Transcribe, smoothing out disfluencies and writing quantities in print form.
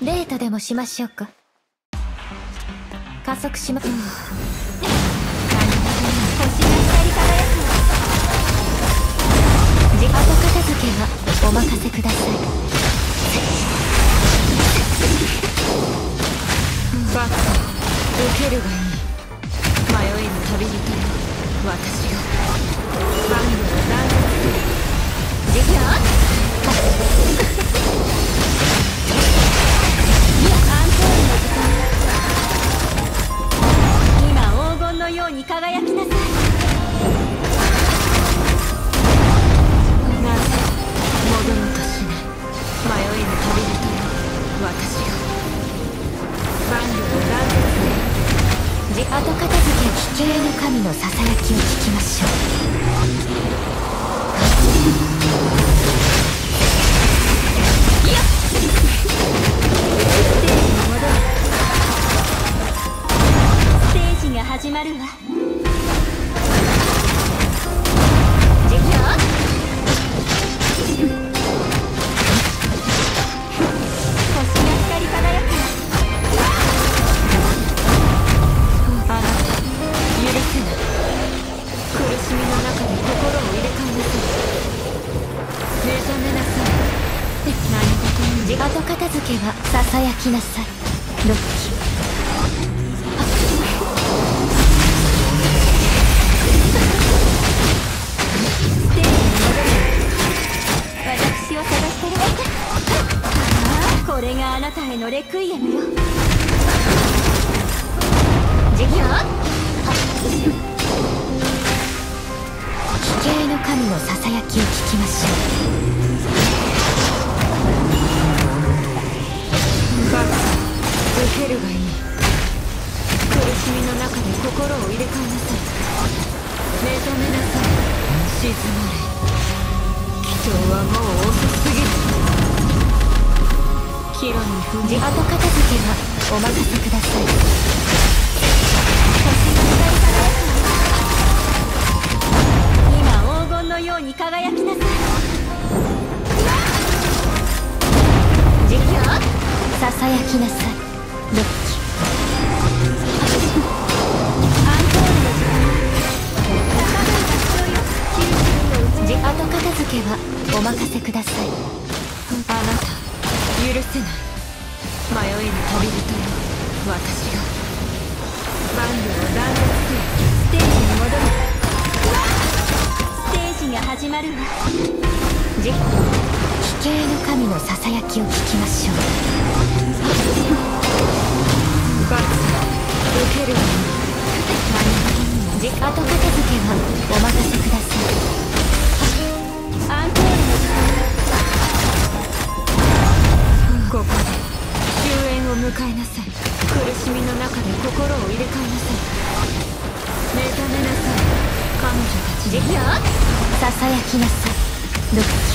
デートでもしましょうか。加速しま星が光り輝く。後片付けはお任せください。バカ、受けるがいい。迷えぬ旅人よ、私が万里を断絶する。時期は今黄金のように輝きなさい。なぜ戻ろうとしない。迷えぬ旅人よ、私が万里を断絶する。後片付け、奇形の神のささやきを聞きましょう。ステージが始まるわ。じゃあ星が光り輝く。あなた許せない。苦しみの中で心を入れ替えなさい。目覚めなさい。何事に後片付けはささやきなさい。ロッキー私を探してるわ。これがあなたへのレクイエムよ。時期は奇形の神のささやきを聞きましょう。バカ、受けるがいい。苦しみの中で心を入れ替えなさい。目覚めなさい。静まれ。祈祷はもう遅すぎる。岐路に踏み後片付けはお任せください。星が光り輝く。今黄金のように輝きなさい。時期はささやきなさい。ロッキアンコールの時間。高分が必要よ。90のうち後片付けはお任せください。あなた許せない。迷えぬ旅人よ、私が万里を断絶する。ステージに戻る。ステージが始まるわ。奇形の神のささやきを聞きましょう。バカ、受けるわよ。後片付けはお任せください。アンコールの時間。ここで終焉を迎えなさい。苦しみの中で心を入れ替えなさい。目覚めなさい。彼女たち。ささやきなさい。ロッキー